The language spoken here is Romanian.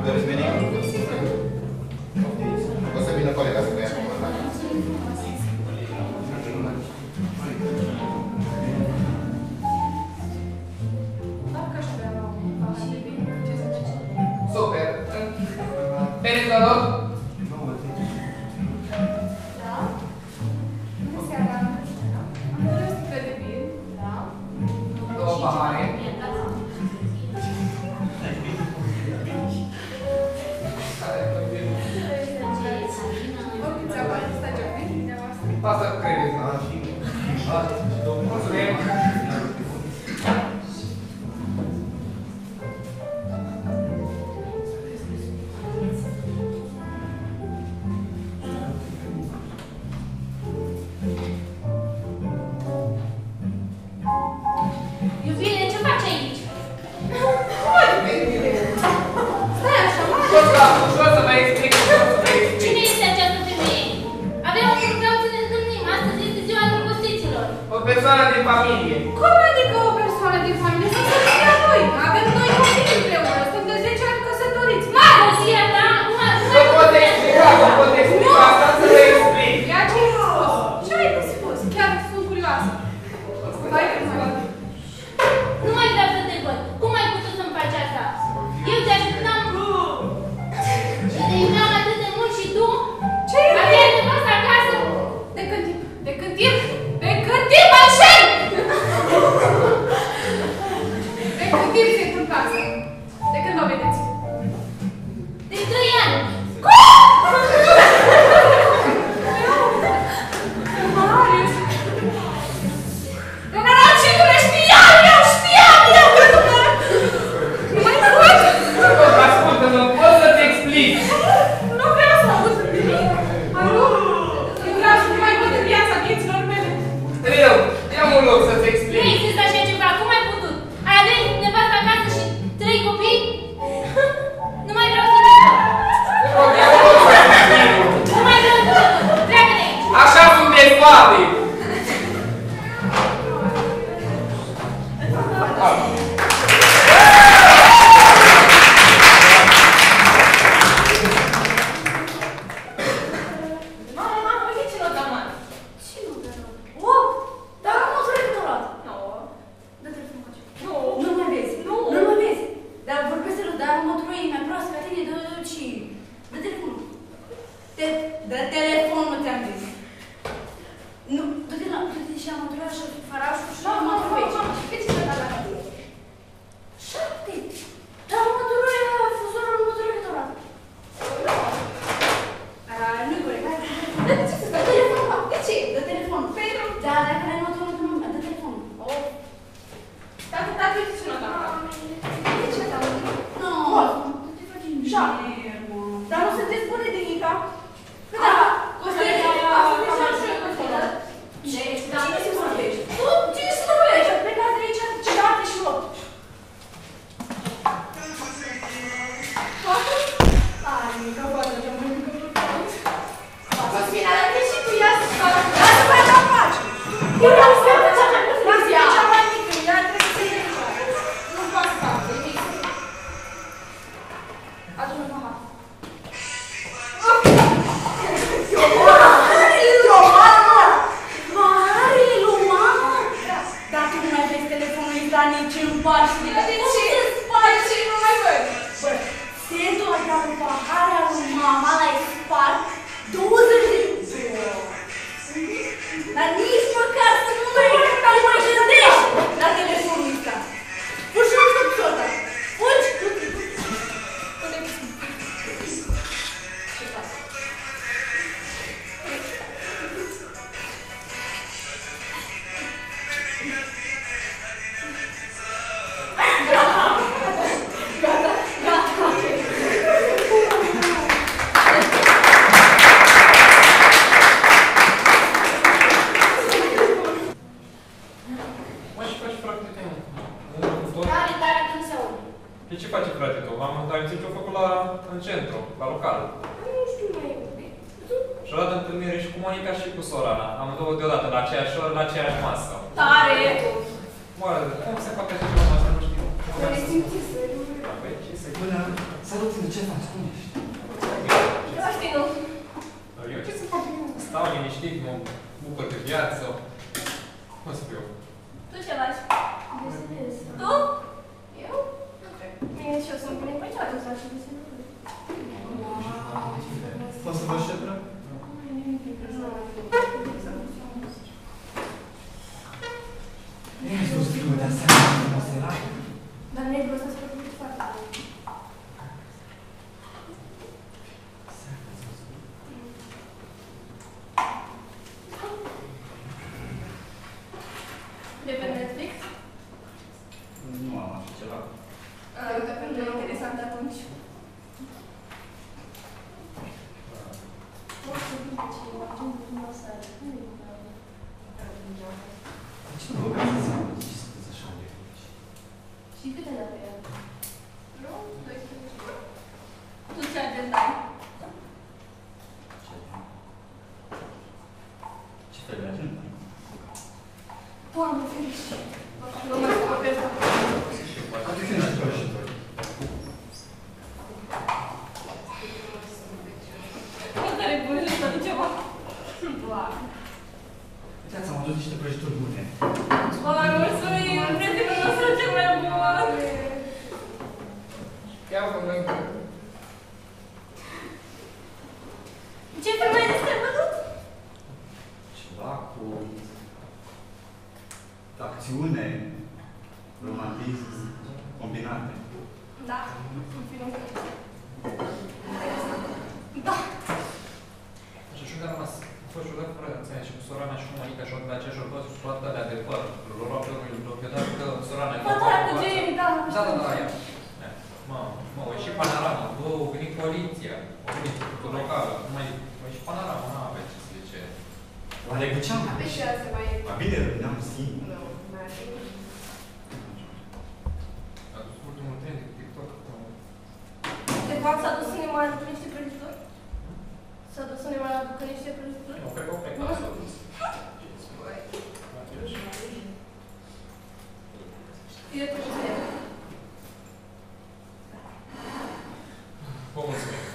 Doriți meniu? O să vină colega să vă ia acum, da? Super! Penis, vă rog? Da? Bună seara! Am dorit o sticlă de vin. Da? Două pahare. Pasta cu crevezi. Mulțumim! Iubire, ce faci aici? Stai așa, ușor să vă explic. Cine este această femeie? Avem un program să ne întâlnim. Astăzi este ziua drăgostiților. O persoană din familie. Cum adică o persoană din familie? Să soția noi. Avem doi copii împreună. Suntem de 10 ani căsătoriți. Soția ta? Vă pot explica, asta să vă explic. Ia ce-ai spus? Ce ai de spus? Chiar sunt curioasă. Hai că mai. Nu mai vreau să te văd. Cum ai putut să-mi faci asta? Eu te așteptam. Și te iubeam atât de mult și tu? Ce? Aveai nevastă acasă? De când timp? De când timp? De când timp, Anșel? De când timp se întâmplă asta? De când o vedeți? De 3 ani. Cum? Marius! Nenorocitule, știam eu că nu mai pot! Ascultă-mă, pot să-ți explic. Nu vreau să aud nimic. Alo? Eu vreau să nu mai văd în viața vieților mele. Ia-mi un loc să-ți explic. Nu există așa ceva, cum ai putut? Ai avea nevastă acasă și 3 copii? Nu mai vreau să te văd. Nu mai vreau să te văd. Pleacă de aici. Așa sunteți toate. Mama, uite ce l-a dat mare. Ce nu te rog? O, dar nu trebuie să rog. Nu. Dă telefonul cu aceea. Nu. Nu mai vezi. Nu. Nu mai vezi. Dar vorbesc să dar următorul e mai proastă ca tine, dă și... Dă telefonul. Dă telefonul, ți-am zis. Nu, du-te și la mătură și farașul și la mătură aici. Cât ți-a dat la tine? 7. Dar mătură e fuzorul mătură rectorat. Nu-i corect. De ce să dă telefonul? De ce? Dă telefonul. Pentru? Da, dacă n-ai mătură, dă telefonul. Oh. Dacă uite ce l-a dat mare. De ce l-a dat mare? Nu, nu te faci nervă. Dar nu sunteți bune de mica? Da, Costel, cine se vorbești? tu? Cine se vorbește? Plecați de aici, cetate și 8. Ai, mica, poate că mă mică plăcut. Costina, dar de și tu ia să faci? Lasă mai ce faci? Eu vreau să fac cea mai mică. Lasă cea mai mică, ea trebuie să se iei. Nu fac să fac, e mic. Adu-mă pahar. Maharele lui mama? Dacă nu mai vezi telefonul, îi da nici în pași. De ce? De ce nu mai văd? Bă, setul ăsta cu paharea lui mama l-ai spart 20 de ori. Dar nici măcar să nu mai gândești la telefonul ăsta. Fugi și nu știu ăsta. Fugi! Ce faci? De ce face frate tău? Am înțeles ce-a făcut în centru, la local. Nu știu mai e. Și-a luat întâlnire și cu Monica și cu Sorana. Amândouă deodată, la aceeași oră, la aceeași masă. Tare! Oare, cum se face așa ceva? Asta nu știu. Să ne simți să... Păi, ce să Bună! Salut-mă, ce faci? Cum ești? Eu știu, nu. Eu ce să fac? Stau liniștit, mă bucur de viață. Cum să fiu? Tu ce faci? Tu? Eu? Nu cred. Mine și eu sunt bine împăcioară să așa de singur. Poți să vă șebră? Ești o sticlă de aseară, frumos era? Dar negru ăsta s-a făcut foarte bine. De pe Netflix? Nu am așa ceva. Uite, pentru că e interesant atunci. De ce nu vă găsiți seama de ce sunteți așa de mici? Și câte dă pe el? Nu? 12. Tu ce agent ai? Ce fel de agent? Doamne, ferește! Nu mai scopă pe asta. Poate fi în prăjitori. Nu tare bună și tot ceva. Doamne. Uitați, am adus niște prăjituri bune. Doamne, mulțumim! Prietenul nostru cel mai bun! Ia vă noi. Ce film ai despre văzut? Ceva cu acțiune, romantism, combinate. Da, un film. Da. Așa și unde a rămas? A fost ciudat fără înțeleg și cu Sorana și cu Monica și de aceea și-au văzut toate alea de păr. Lor au plăcut că Sorana e Fata cu Jamie, da. Da, ea. Mă, e și panorama, bă, a venit poliția, a venit locală, mai și panorama, nu aveți ce să zice. Oare cu ce am? Aveți și alții mai... Ma bine, rămâneam singur. Nu, mai așa. A dus ultimul trend de TikTok. De fapt s-a dus în mai aducă niște prăjituri? S-a dus în mai aducă niște prăjituri? Nu, cred că o plecat s-a dus. Eu te știu. Vă mulțumim.